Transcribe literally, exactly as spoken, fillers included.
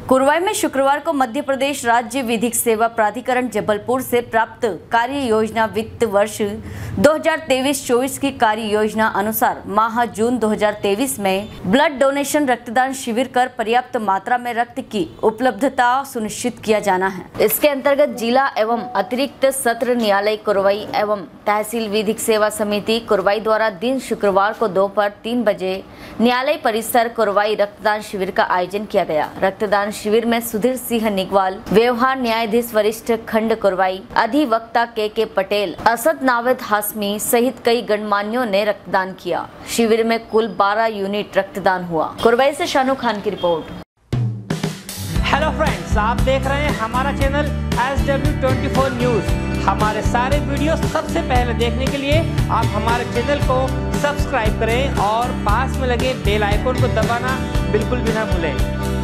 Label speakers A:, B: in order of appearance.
A: कोरवाई में शुक्रवार को मध्य प्रदेश राज्य विधिक सेवा प्राधिकरण जबलपुर से प्राप्त कार्य योजना वित्त वर्ष दो हज़ार तेईस चौबीस की कार्य योजना अनुसार माह जून दो हज़ार तेईस में ब्लड डोनेशन रक्तदान शिविर कर पर्याप्त मात्रा में रक्त की उपलब्धता सुनिश्चित किया जाना है। इसके अंतर्गत जिला एवं अतिरिक्त सत्र न्यायालय कोरवाई एवं तहसील विधिक सेवा समिति कोरवाई द्वारा दिन शुक्रवार को दोपहर तीन बजे न्यायालय परिसर कोरवाई रक्तदान शिविर का आयोजन किया गया। रक्तदान शिविर में सुधीर सिंह निगवाल, व्यवहार न्यायाधीश वरिष्ठ खंड कोरवाई, अधिवक्ता के के पटेल, असद नावेद हाशमी सहित कई गणमान्यों ने रक्तदान किया। शिविर में कुल बारह यूनिट रक्तदान हुआ। कोरवाई से शानू खान की रिपोर्ट।
B: हेलो फ्रेंड्स, आप देख रहे हैं हमारा channel S W twenty four news. हमारे सारे वीडियो सबसे पहले देखने के लिए आप हमारे चैनल को सब्सक्राइब करें और पास में लगे बेल आइकन को दबाना बिल्कुल भी ना भूलें।